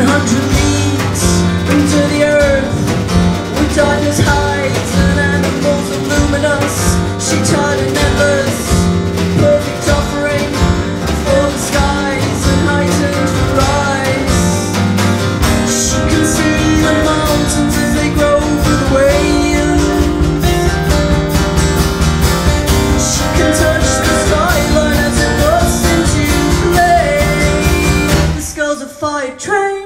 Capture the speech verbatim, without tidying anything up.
hundred leagues into the earth, with darkness hides and animals are luminous. She tied an endless, perfect offering for the skies and heightened her eyes. She can see the mountains as they grow over the waves. She can touch the skyline as it rusts into flame. This girl's a fire train.